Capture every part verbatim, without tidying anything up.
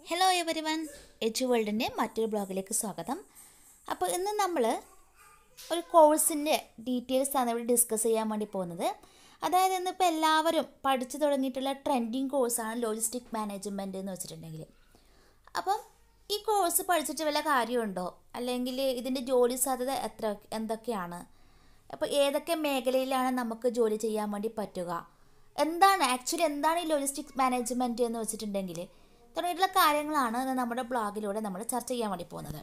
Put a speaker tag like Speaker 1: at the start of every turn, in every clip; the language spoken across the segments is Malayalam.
Speaker 1: ഹലോ എവരി വൺ, എച്ച് വേൾഡിൻ്റെ മറ്റൊരു ബ്ലോഗിലേക്ക് സ്വാഗതം. അപ്പോൾ ഇന്ന് നമ്മൾ ഒരു കോഴ്സിൻ്റെ ഡീറ്റെയിൽസ് ആണ് ഇവിടെ ഡിസ്കസ് ചെയ്യാൻ വേണ്ടി പോകുന്നത്. അതായത് ഇന്നിപ്പോൾ എല്ലാവരും പഠിച്ചു തുടങ്ങിയിട്ടുള്ള ട്രെൻഡിങ് കോഴ്സാണ് ലോജിസ്റ്റിക് മാനേജ്മെൻറ്റ് എന്ന് വെച്ചിട്ടുണ്ടെങ്കിൽ. അപ്പം ഈ കോഴ്സ് പഠിച്ചിട്ട് വല്ല കാര്യമുണ്ടോ, അല്ലെങ്കിൽ ഇതിൻ്റെ ജോലി സാധ്യത എത്ര എന്തൊക്കെയാണ്, അപ്പോൾ ഏതൊക്കെ മേഖലയിലാണ് നമുക്ക് ജോലി ചെയ്യാൻ വേണ്ടി പറ്റുക, എന്താണ് ആക്ച്വലി എന്താണ് ഈ ലോജിസ്റ്റിക്സ് മാനേജ്മെൻറ്റ് എന്ന് വെച്ചിട്ടുണ്ടെങ്കിൽ തുടങ്ങിയിട്ടുള്ള കാര്യങ്ങളാണ് നമ്മുടെ ബ്ലോഗിലൂടെ നമ്മൾ ചർച്ച ചെയ്യാൻ വേണ്ടി പോകുന്നത്.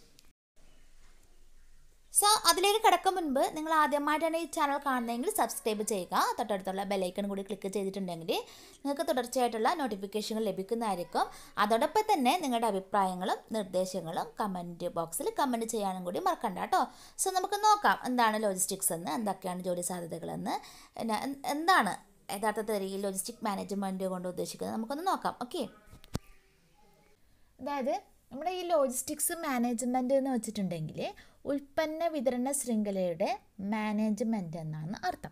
Speaker 1: സോ അതിലേക്ക് കിടക്കും മുൻപ് നിങ്ങൾ ആദ്യമായിട്ടാണ് ഈ ചാനൽ കാണുന്നതെങ്കിൽ സബ്സ്ക്രൈബ് ചെയ്യുക. തൊട്ടടുത്തുള്ള ബെല്ലൈക്കൺ കൂടി ക്ലിക്ക് ചെയ്തിട്ടുണ്ടെങ്കിൽ നിങ്ങൾക്ക് തുടർച്ചയായിട്ടുള്ള നോട്ടിഫിക്കേഷനുകൾ ലഭിക്കുന്നതായിരിക്കും. അതോടൊപ്പം തന്നെ നിങ്ങളുടെ അഭിപ്രായങ്ങളും നിർദ്ദേശങ്ങളും കമൻറ്റ് ബോക്സിൽ കമൻറ്റ് ചെയ്യാനും കൂടി മറക്കണ്ട കേട്ടോ. സോ നമുക്ക് നോക്കാം എന്താണ് ലോജിസ്റ്റിക്സ് എന്ന്, എന്തൊക്കെയാണ് ജോലി സാധ്യതകളെന്ന്, എന്താണ് യഥാർത്ഥത്തിൽ ഈ ലോജിസ്റ്റിക് മാനേജ്മെൻറ്റ് കൊണ്ട് ഉദ്ദേശിക്കുന്നത് നമുക്കൊന്ന് നോക്കാം. ഓക്കെ, അതായത് നമ്മുടെ ഈ ലോജിസ്റ്റിക്സ് മാനേജ്മെൻറ്റ് എന്ന് വെച്ചിട്ടുണ്ടെങ്കിൽ ഉൽപ്പന്ന വിതരണ ശൃംഖലയുടെ മാനേജ്മെൻറ്റ് എന്നാണ് അർത്ഥം.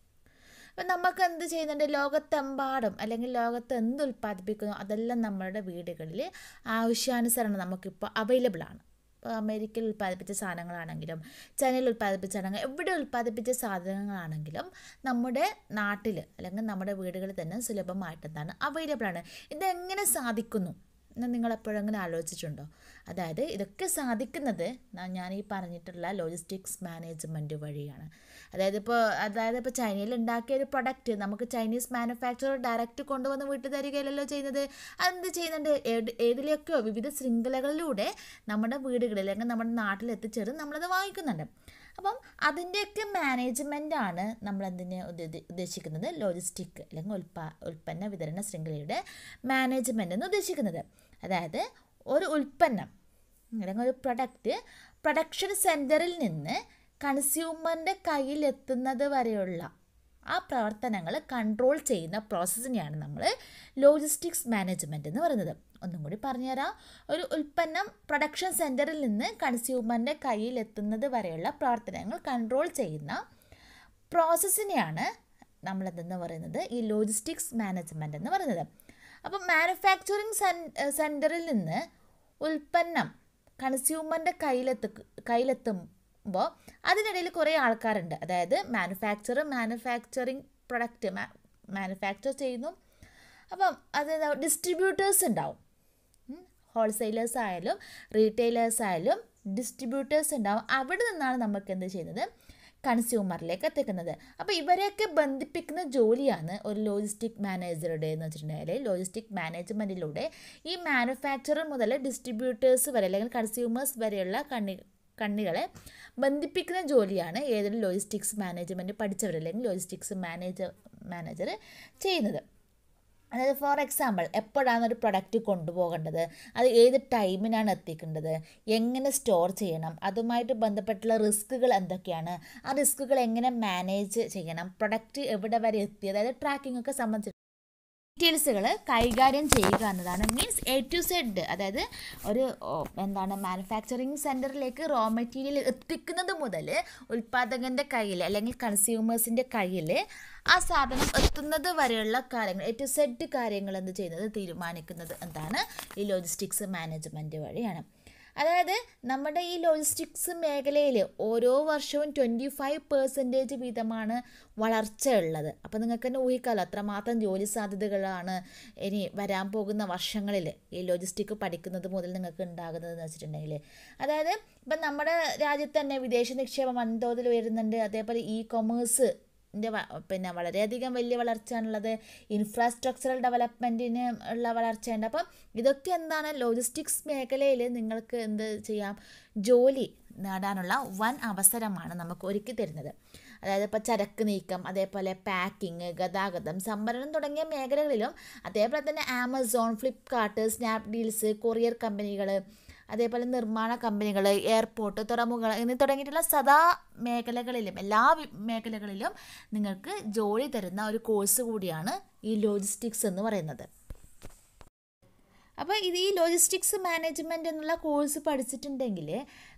Speaker 1: അപ്പം നമുക്ക് എന്ത് ചെയ്യുന്നുണ്ട്, ലോകത്തെമ്പാടും അല്ലെങ്കിൽ ലോകത്ത് എന്ത് ഉൽപ്പാദിപ്പിക്കുന്നു അതെല്ലാം നമ്മുടെ വീടുകളിൽ ആവശ്യാനുസരണം നമുക്കിപ്പോൾ അവൈലബിൾ ആണ്. ഇപ്പോൾ അമേരിക്കയിൽ ഉൽപ്പാദിപ്പിച്ച സാധനങ്ങളാണെങ്കിലും ചൈനയിൽ ഉൽപ്പാദിപ്പിച്ചാണെങ്കിലും എവിടെ ഉൽപ്പാദിപ്പിച്ച സാധനങ്ങളാണെങ്കിലും നമ്മുടെ നാട്ടിൽ അല്ലെങ്കിൽ നമ്മുടെ വീടുകളിൽ തന്നെ സുലഭമായിട്ട് എന്താണ് അവൈലബിൾ ആണ്. ഇതെങ്ങനെ സാധിക്കുന്നു എന്ന് നിങ്ങളെപ്പോഴെങ്കിലും ആലോചിച്ചിട്ടുണ്ടോ? അതായത് ഇതൊക്കെ സാധിക്കുന്നത് ഞാൻ ഈ പറഞ്ഞിട്ടുള്ള ലോജിസ്റ്റിക്സ് മാനേജ്മെൻറ്റ് വഴിയാണ്. അതായത് ഇപ്പോൾ അതായത് ഇപ്പോൾ ചൈനയിൽ ഉണ്ടാക്കിയ ഒരു പ്രൊഡക്റ്റ് നമുക്ക് ചൈനീസ് മാനുഫാക്ചറർ ഡയറക്റ്റ് കൊണ്ടുവന്ന് വീട്ടിൽ തരികയല്ലല്ലോ ചെയ്യുന്നത്. അതെന്ത് ചെയ്യുന്നുണ്ട്, ഏത് ഏതിലേക്കോ വിവിധ ശൃംഖലകളിലൂടെ നമ്മുടെ വീടുകളിൽ അല്ലെങ്കിൽ നമ്മുടെ നാട്ടിൽ എത്തിച്ചേർന്ന് നമ്മളത് വാങ്ങിക്കുന്നുണ്ട്. അപ്പം അതിൻ്റെയൊക്കെ മാനേജ്മെൻറ്റാണ് നമ്മളെന്തിനെ ഉദ്ദേശിക്കുന്നത്, ലോജിസ്റ്റിക് അല്ലെങ്കിൽ ഉൽപ്പാ ഉൽപ്പന്ന വിതരണ ശൃംഖലയുടെ മാനേജ്മെൻ്റ് എന്ന് ഉദ്ദേശിക്കുന്നത്. അതായത് ഒരു ഉൽപ്പന്നം അല്ലെങ്കിൽ ഒരു പ്രൊഡക്റ്റ് പ്രൊഡക്ഷൻ സെൻറ്ററിൽ നിന്ന് കൺസ്യൂമറിൻ്റെ കയ്യിലെത്തുന്നത് വരെയുള്ള ആ പ്രവർത്തനങ്ങൾ കൺട്രോൾ ചെയ്യുന്ന പ്രോസസ്സിനെയാണ് നമ്മൾ ലോജിസ്റ്റിക്സ് മാനേജ്മെൻറ്റ് എന്ന് പറയുന്നത്. ഒന്നും കൂടി പറഞ്ഞുതരാം. ഒരു ഉൽപ്പന്നം പ്രൊഡക്ഷൻ സെൻറ്ററിൽ നിന്ന് കൺസ്യൂമറിൻ്റെ കയ്യിലെത്തുന്നത് വരെയുള്ള പ്രവർത്തനങ്ങൾ കൺട്രോൾ ചെയ്യുന്ന പ്രോസസ്സിനെയാണ് നമ്മളെന്തെന്ന് പറയുന്നത് ഈ ലോജിസ്റ്റിക്സ് മാനേജ്മെൻറ്റ് എന്ന് പറയുന്നത്. അപ്പം മാനുഫാക്ചറിങ് സെൻ സെൻറ്ററിൽ നിന്ന് ഉൽപ്പന്നം കൺസ്യൂമറിൻ്റെ കയ്യിലെത്തു കയ്യിലെത്തുമ്പോൾ അതിനിടയിൽ കുറേ ആൾക്കാരുണ്ട്. അതായത് മാനുഫാക്ചർ മാനുഫാക്ചറിങ് പ്രൊഡക്റ്റ് മാനുഫാക്ചർ ചെയ്യുന്നു. അപ്പം അത് ഡിസ്ട്രിബ്യൂട്ടേഴ്സ് ഉണ്ടാവും. ഹോൾസെയിലേഴ്സ് ആയാലും റീറ്റെയിലേഴ്സ് ആയാലും ഡിസ്ട്രിബ്യൂട്ടേഴ്സ് ഉണ്ടാവും. അവിടെ നിന്നാണ് നമുക്ക് എന്ത് ചെയ്യുന്നത്, കൺസ്യൂമറിലേക്ക് എത്തിക്കുന്നത്. അപ്പോൾ ഇവരെയൊക്കെ ബന്ധിപ്പിക്കുന്ന ജോലിയാണ് ഒരു ലോജിസ്റ്റിക് മാനേജറുടെ എന്ന് വെച്ചിട്ടുണ്ടെങ്കിൽ ലോജിസ്റ്റിക് മാനേജ്മെൻറ്റിലൂടെ ഈ മാനുഫാക്ചറർ മുതൽ ഡിസ്ട്രിബ്യൂട്ടേഴ്സ് വരെ അല്ലെങ്കിൽ കൺസ്യൂമേഴ്സ് വരെയുള്ള കണ്ണി കണ്ണികളെ ബന്ധിപ്പിക്കുന്ന ജോലിയാണ് ഏതൊരു ലോജിസ്റ്റിക്സ് മാനേജ്മെൻറ്റ് പഠിച്ചവർ അല്ലെങ്കിൽ ലോജിസ്റ്റിക്സ് മാനേജർ മാനേജർ ചെയ്യുന്നത്. അതായത് ഫോർ എക്സാമ്പിൾ എപ്പോഴാണ് ഒരു പ്രൊഡക്റ്റ് കൊണ്ടുപോകേണ്ടത്, അത് ഏത് ടൈമിനാണ് എത്തിക്കേണ്ടത്, എങ്ങനെ സ്റ്റോർ ചെയ്യണം, അതുമായിട്ട് ബന്ധപ്പെട്ടുള്ള റിസ്കുകൾ എന്തൊക്കെയാണ്, ആ റിസ്കുകൾ എങ്ങനെ മാനേജ് ചെയ്യണം, പ്രൊഡക്റ്റ് എവിടെ വരെ എത്തി, അതായത് ട്രാക്കിംഗ് ഒക്കെ സംബന്ധിച്ച് ഡീറ്റെയിൽസുകൾ കൈകാര്യം ചെയ്യുക എന്നതാണ്. Means A to Z. അതായത് ഒരു എന്താണ് മാനുഫാക്ചറിങ് സെൻറ്ററിലേക്ക് റോ മെറ്റീരിയൽ എത്തിക്കുന്നത് മുതൽ ഉൽപ്പാദകൻ്റെ കയ്യിൽ അല്ലെങ്കിൽ കൺസ്യൂമേഴ്സിൻ്റെ കയ്യിൽ ആ സാധനം എത്തുന്നത് വരെയുള്ള കാര്യങ്ങൾ എ ടു സെഡ് കാര്യങ്ങൾ എന്ത് ചെയ്യുന്നത് തീരുമാനിക്കുന്നത് എന്താണ് ഈ ലോജിസ്റ്റിക്സ് മാനേജ്മെൻറ്റ് വഴിയാണ്. അതായത് നമ്മുടെ ഈ ലോജിസ്റ്റിക്സ് മേഖലയിൽ ഓരോ വർഷവും ട്വൻറ്റി ഫൈവ് പെർസെൻറ്റേജ് വീതമാണ് വളർച്ച ഉള്ളത്. അപ്പോൾ നിങ്ങൾക്ക് തന്നെ ഊഹിക്കാമല്ലോ അത്രമാത്രം ജോലി സാധ്യതകളാണ് ഇനി വരാൻ പോകുന്ന വർഷങ്ങളിൽ ഈ ലോജിസ്റ്റിക് പഠിക്കുന്നത് മുതൽ നിങ്ങൾക്ക് ഉണ്ടാകുന്നതെന്ന് വെച്ചിട്ടുണ്ടെങ്കിൽ. അതായത് ഇപ്പം നമ്മുടെ രാജ്യത്ത് തന്നെ വിദേശ നിക്ഷേപം വൻതോതിൽ വരുന്നുണ്ട്. അതേപോലെ ഇ കൊമേഴ്സ് ൻ്റെ പിന്നെ വളരെയധികം വലിയ വളർച്ചയാണുള്ളത്. ഇൻഫ്രാസ്ട്രക്ചറൽ ഡെവലപ്മെൻറ്റിന് ഉള്ള വളർച്ചയുണ്ട്. അപ്പം ഇതൊക്കെ എന്താണ് ലോജിസ്റ്റിക്സ് മേഖലയിൽ നിങ്ങൾക്ക് എന്ത് ചെയ്യാം, ജോലി നേടാനുള്ള വൻ അവസരമാണ് നമുക്ക് ഒരുക്കി തരുന്നത്. അതായത് ഇപ്പോൾ ചരക്ക് നീക്കം, അതേപോലെ പാക്കിങ്, ഗതാഗതം, സംഭരണം തുടങ്ങിയ മേഖലകളിലും, അതേപോലെ തന്നെ ആമസോൺ, ഫ്ലിപ്കാർട്ട്, സ്നാപ്ഡീൽസ്, കൊറിയർ കമ്പനികൾ, അതേപോലെ നിർമ്മാണ കമ്പനികൾ, എയർപോർട്ട്, തുറമുഖങ്ങൾ എന്നീ തുടങ്ങിയിട്ടുള്ള സദാ മേഖലകളിലും എല്ലാ മേഖലകളിലും നിങ്ങൾക്ക് ജോലി തരുന്ന ഒരു കോഴ്സ് കൂടിയാണ് ഈ ലോജിസ്റ്റിക്സ് എന്ന് പറയുന്നത്. അപ്പോൾ ഇത് ഈ ലോജിസ്റ്റിക്സ് മാനേജ്മെൻറ്റ് എന്നുള്ള കോഴ്സ് പഠിച്ചിട്ടുണ്ടെങ്കിൽ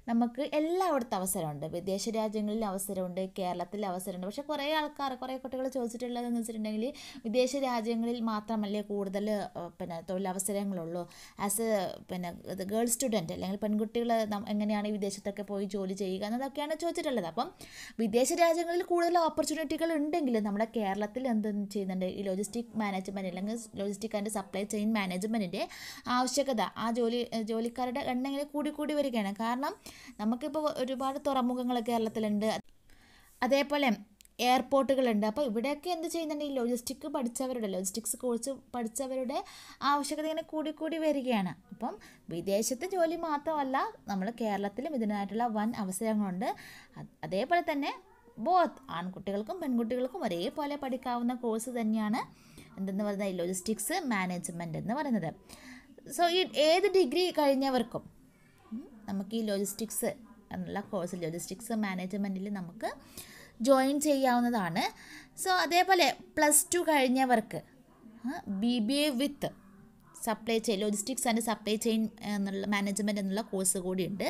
Speaker 1: നമുക്ക് എല്ലായിടത്തും അവസരമുണ്ട്. വിദേശ രാജ്യങ്ങളിൽ അവസരമുണ്ട്, കേരളത്തിൽ അവസരമുണ്ട്. പക്ഷേ കുറേ ആൾക്കാർ കുറേ കുട്ടികൾ ചോദിച്ചിട്ടുള്ളതെന്ന് വെച്ചിട്ടുണ്ടെങ്കിൽ വിദേശ രാജ്യങ്ങളിൽ മാത്രമല്ലേ കൂടുതൽ പിന്നെ തൊഴിലവസരങ്ങളുള്ളൂ. ആസ് എ പിന്നെ ഇത് ഗേൾ സ്റ്റുഡൻറ്റ് അല്ലെങ്കിൽ പെൺകുട്ടികൾ എങ്ങനെയാണ് ഈ വിദേശത്തൊക്കെ പോയി ജോലി ചെയ്യുക എന്നതൊക്കെയാണ് ചോദിച്ചിട്ടുള്ളത്. അപ്പം വിദേശ രാജ്യങ്ങളിൽ കൂടുതൽ ഓപ്പർച്യൂണിറ്റികൾ ഉണ്ടെങ്കിലും നമ്മുടെ കേരളത്തിൽ എന്ത് ചെയ്യുന്നുണ്ട്, ഈ ലോജിസ്റ്റിക് മാനേജ്മെൻറ്റ് അല്ലെങ്കിൽ ലോജിസ്റ്റിക് ആൻഡ് സപ്ലൈ ചെയിൻ മാനേജ്മെൻറ്റിൻ്റെ ആവശ്യകത ആ ജോലി ജോലിക്കാരുടെ എണ്ണം ഇങ്ങനെ കൂടി കൂടി വരികയാണ്. കാരണം നമുക്കിപ്പോൾ ഒരുപാട് തുറമുഖങ്ങൾ കേരളത്തിലുണ്ട്, അതേപോലെ എയർപോർട്ടുകളുണ്ട്. അപ്പോൾ ഇവിടെയൊക്കെ എന്ത് ചെയ്യുന്നുണ്ട്, ഈ ലോജിസ്റ്റിക് പഠിച്ചവരുടെ ലോജിസ്റ്റിക്സ് കോഴ്സ് പഠിച്ചവരുടെ ആവശ്യകത ഇങ്ങനെ കൂടി കൂടി വരികയാണ്. അപ്പം വിദേശത്ത് ജോലി മാത്രമല്ല, നമ്മൾ കേരളത്തിലും ഇതിനായിട്ടുള്ള വൻ അവസരങ്ങളുണ്ട്. അതേപോലെ തന്നെ ബോത്ത് ആൺകുട്ടികൾക്കും പെൺകുട്ടികൾക്കും ഒരേപോലെ പഠിക്കാവുന്ന കോഴ്സ് തന്നെയാണ് എന്തെന്ന് പറയുന്നത് ഈ ലോജിസ്റ്റിക്സ് മാനേജ്മെൻറ്റ് എന്ന് പറയുന്നത്. സോ ഈ ഏത് ഡിഗ്രി കഴിഞ്ഞവർക്കും നമുക്ക് ഈ ലോജിസ്റ്റിക്സ് എന്നുള്ള കോഴ്സ് ലോജിസ്റ്റിക്സ് മാനേജ്മെൻറ്റിൽ നമുക്ക് ജോയിൻ ചെയ്യാവുന്നതാണ്. സോ അതേപോലെ പ്ലസ് ടു കഴിഞ്ഞവർക്ക് B B A with supply chain logistics and supply chain എന്നുള്ള മാനേജ്മെൻറ്റ് എന്നുള്ള കോഴ്സ് കൂടിയുണ്ട്.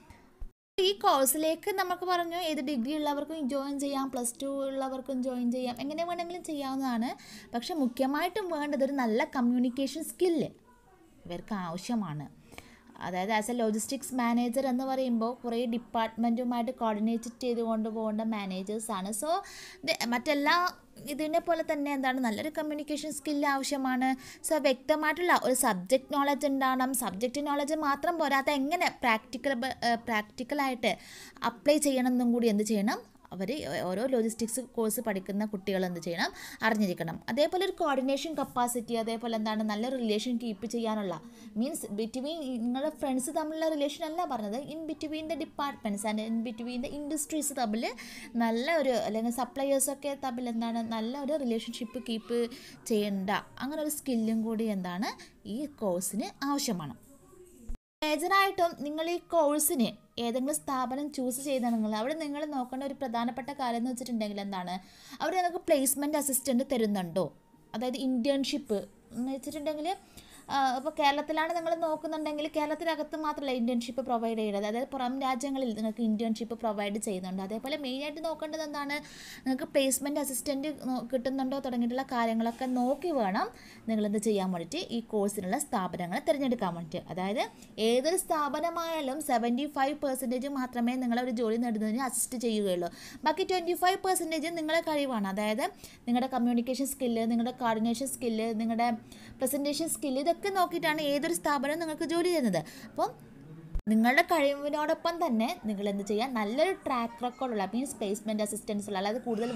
Speaker 1: ഈ കോഴ്സിലേക്ക് നമുക്ക് പറഞ്ഞു ഏത് ഡിഗ്രി ഉള്ളവർക്കും ജോയിൻ ചെയ്യാം, പ്ലസ് ടു ഉള്ളവർക്കും ജോയിൻ ചെയ്യാം, എങ്ങനെ വേണമെങ്കിലും ചെയ്യാവുന്നതാണ്. പക്ഷെ മുഖ്യമായിട്ടും വേണ്ടത് ഒരു നല്ല കമ്മ്യൂണിക്കേഷൻ സ്കില്ല് ഇവർക്ക് ആവശ്യമാണ്. അതായത് ആസ് എ ലോജിസ്റ്റിക്സ് മാനേജർ എന്ന് പറയുമ്പോൾ കുറേ ഡിപ്പാർട്ട്മെൻറ്റുമായിട്ട് കോർഡിനേറ്റ് ചെയ്ത് കൊണ്ടുപോകേണ്ട മാനേജേഴ്സാണ്. സോ മറ്റെല്ലാ ഇതിനെ പോലെ തന്നെ എന്താണ് നല്ലൊരു കമ്മ്യൂണിക്കേഷൻ സ്കില്ല് ആവശ്യമാണ്. സോ വ്യക്തമായിട്ടുള്ള ഒരു സബ്ജക്റ്റ് നോളജ് ഉണ്ടാകണം. സബ്ജക്റ്റ് നോളജ് മാത്രം പോരാത്ത എങ്ങനെ പ്രാക്ടിക്കൽ പ്രാക്ടിക്കലായിട്ട് അപ്ലൈ ചെയ്യണം എന്നും കൂടി എന്ത് ചെയ്യണം, അവർ ഓരോ ലോജിസ്റ്റിക്സ് കോഴ്സ് പഠിക്കുന്ന കുട്ടികൾ എന്ത് ചെയ്യണം, അറിഞ്ഞിരിക്കണം. അതേപോലെ ഒരു കോർഡിനേഷൻ കപ്പാസിറ്റി, അതേപോലെ എന്താണ് നല്ല റിലേഷൻ കീപ്പ് ചെയ്യാനുള്ള മീൻസ് ബിറ്റ്വീൻ നിങ്ങളുടെ ഫ്രണ്ട്സ് തമ്മിലുള്ള റിലേഷൻ അല്ല പറഞ്ഞത്, in between the departments and in between the industries തമ്മിൽ നല്ല ഒരു അല്ലെങ്കിൽ സപ്ലയേഴ്സൊക്കെ തമ്മിൽ എന്താണ് നല്ല ഒരു റിലേഷൻഷിപ്പ് കീപ്പ് ചെയ്യേണ്ട അങ്ങനെ ഒരു സ്കില്ലും കൂടി എന്താണ് ഈ കോഴ്സിന് ആവശ്യമാണ്. മേജറായിട്ടും നിങ്ങൾ ഈ കോഴ്സിന് ഏതെങ്കിലും സ്ഥാപനം ചൂസ് ചെയ്താണെങ്കിൽ അവിടെ നിങ്ങൾ നോക്കേണ്ട ഒരു പ്രധാനപ്പെട്ട കാര്യം എന്ന് വെച്ചിട്ടുണ്ടെങ്കിൽ എന്താണ്, അവർ നിങ്ങൾക്ക് പ്ലേസ്മെൻറ്റ് അസിസ്റ്റൻറ്റ് തരുന്നുണ്ടോ, അതായത് ഇൻറ്റേൺഷിപ്പ് എന്ന് വെച്ചിട്ടുണ്ടെങ്കിൽ ഇപ്പോൾ കേരളത്തിലാണ് നിങ്ങൾ നോക്കുന്നുണ്ടെങ്കിൽ കേരളത്തിനകത്ത് മാത്രമല്ല ഇൻറ്റേൺഷിപ്പ് പ്രൊവൈഡ് ചെയ്യുന്നത്, അതായത് പുറം രാജ്യങ്ങളിൽ നിങ്ങൾക്ക് ഇൻറ്റേൺഷിപ്പ് പ്രൊവൈഡ് ചെയ്യുന്നുണ്ട്. അതേപോലെ മെയിനായിട്ട് നോക്കേണ്ടത് എന്താണ്, നിങ്ങൾക്ക് പ്ലേസ്മെൻറ്റ് അസിസ്റ്റൻറ്റ് കിട്ടുന്നുണ്ടോ തുടങ്ങിയിട്ടുള്ള കാര്യങ്ങളൊക്കെ നോക്കി വേണം നിങ്ങളെന്ത് ചെയ്യാൻ വേണ്ടിയിട്ട് ഈ കോഴ്സിനുള്ള സ്ഥാപനങ്ങൾ തിരഞ്ഞെടുക്കാൻ വേണ്ടിയിട്ട്. അതായത് ഏതൊരു സ്ഥാപനമായാലും സെവൻറ്റി ഫൈവ് പെർസെൻറ്റേജ് മാത്രമേ നിങ്ങളൊരു ജോലി നേടുന്നതിന് അസിസ്റ്റ് ചെയ്യുകയുള്ളൂ. ബാക്കി ട്വൻറ്റി ഫൈവ് പെർസെൻറ്റേജ് നിങ്ങളുടെ കഴിവാണ്. അതായത് നിങ്ങളുടെ കമ്മ്യൂണിക്കേഷൻ സ്കില്ല്, നിങ്ങളുടെ കോർഡിനേഷൻ സ്കില്ല്, നിങ്ങളുടെ പ്രസൻറ്റേഷൻ സ്കില്ല്, ഇതൊക്കെ നോക്കിയിട്ടാണ് ഏതൊരു സ്ഥാപനവും നിങ്ങൾക്ക് ജോലി ചെയ്യുന്നത്. അപ്പം നിങ്ങളുടെ കഴിവിനോടൊപ്പം തന്നെ നിങ്ങൾ എന്ത് ചെയ്യുക, നല്ലൊരു ട്രാക്ക് റെക്കോർഡുള്ള മീൻസ് പ്ലേസ്മെൻറ്റ് അസിസ്റ്റൻസ് ഉള്ള അല്ലാതെ കൂടുതൽ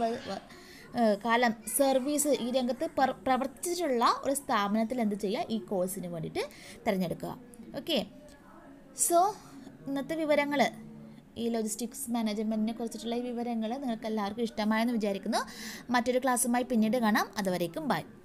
Speaker 1: കാലം സർവീസ് ഈ രംഗത്ത് പ്രവർത്തിച്ചിട്ടുള്ള ഒരു സ്ഥാപനത്തിൽ എന്ത് ചെയ്യുക, ഈ കോഴ്സിന് വേണ്ടിയിട്ട് തിരഞ്ഞെടുക്കുക. ഓക്കെ, സോ ഇന്നത്തെ വിവരങ്ങൾ ഈ ലോജിസ്റ്റിക്സ് മാനേജ്മെൻറ്റിനെ കുറിച്ചിട്ടുള്ള ഈ വിവരങ്ങൾ നിങ്ങൾക്ക് എല്ലാവർക്കും ഇഷ്ടമായെന്ന് വിചാരിക്കുന്നു. മറ്റൊരു ക്ലാസ്സുമായി പിന്നീട് കാണാം. അതുവരേക്കും ബൈ.